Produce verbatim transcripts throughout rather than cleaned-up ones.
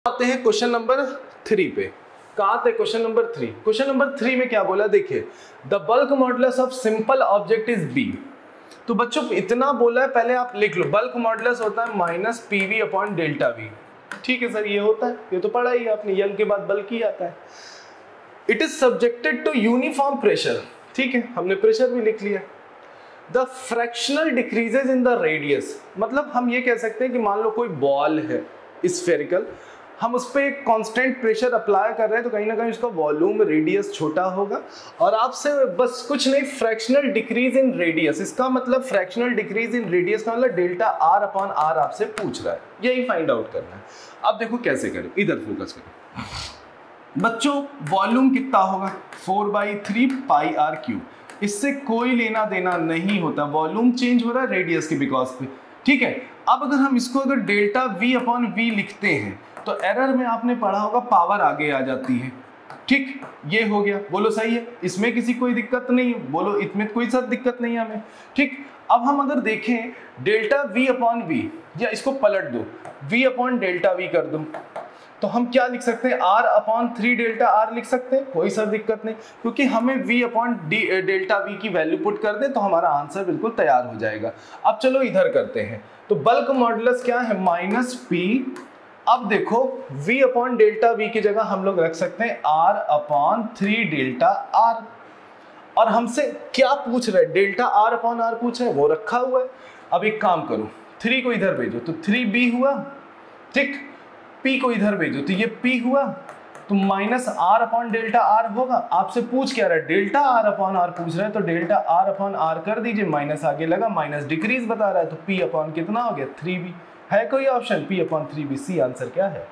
आते हैं question number three पे। कहाँ थे question number three? Question number three में क्या बोला देखिए, the bulk modulus of simple object is B. तो बच्चों इतना बोला है, पहले आप लिख लो, बल्क मॉडुलस होता है minus P V upon delta V. ठीक है सर, ये होता है, ये तो पढ़ा ही है आपने, यंग के बाद बल्क ही आता है। It is subjected to uniform pressure. ठीक है, हमने प्रेशर भी लिख लिया। The fractional decreases in the radius, मतलब हम ये कह सकते हैं कि मान लो कोई बॉल है स्फेरिकल, हम उस पर एक कांस्टेंट प्रेशर अप्लाई कर रहे हैं तो कहीं ना कहीं उसका वॉल्यूम रेडियस छोटा होगा। और आपसे बस कुछ नहीं, फ्रैक्शनल डिक्रीज इन रेडियस, इसका मतलब फ्रैक्शनल डिक्रीज इन रेडियस का मतलब डेल्टा आर अपॉन आर आपसे पूछ रहा है, यही फाइंड आउट करना है। अब देखो कैसे करें, इधर फोकस करो बच्चों। वॉल्यूम कितना होगा? Four by three pi r cube. इससे कोई लेना देना नहीं होता, वॉल्यूम चेंज हो रहा है रेडियस के बिकॉज पे। ठीक है, अब अगर हम इसको अगर डेल्टा वी अपॉन वी लिखते हैं तो एरर में आपने पढ़ा होगा पावर आगे आ जाती है। ठीक, ये हो गया, बोलो सही है, इसमें किसी कोई दिक्कत नहीं है, बोलो इसमें कोई सब दिक्कत नहीं है हमें। ठीक, अब हम अगर देखें डेल्टा वी अपॉन वी, या इसको पलट दो, वी अपॉन डेल्टा वी कर दो, तो हम क्या लिख सकते हैं? R upon three delta r लिख सकते हैं, कोई सर दिक्कत नहीं, क्योंकि हमें वी अपॉन डेल्टा वी की वैल्यू पुट कर दें तो हमारा आंसर बिल्कुल तैयार हो जाएगा। अब चलो इधर करते हैं, तो बल्क मॉडुलस क्या है? Minus P. अब देखो v अपॉन डेल्टा वी की जगह हम लोग रख सकते हैं r upon three delta r. और हमसे क्या पूछ रहे हैं? डेल्टा r अपॉन आर पूछ रहे हैं, वो रखा हुआ है। अब एक काम करो, थ्री को इधर भेजो तो थ्री बी हुआ। ठीक, p को इधर भेजो तो ये p हुआ, तो minus r upon delta r होगा। आपसे पूछ क्या रहा है? डेल्टा आर अपॉन आर पूछ रहा है, तो डेल्टा आर अपॉन आर कर दीजिए, माइनस आगे लगा, माइनस डिक्रीज बता रहा है, तो p अपॉन कितना हो गया? Three B. है कोई option? P upon three B, C answer क्या है?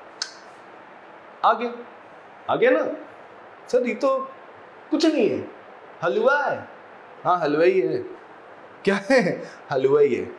आगे आगे ना सर, ये तो कुछ नहीं है, हलवा है। हाँ हलवा ही है, क्या है? हलवा ही है।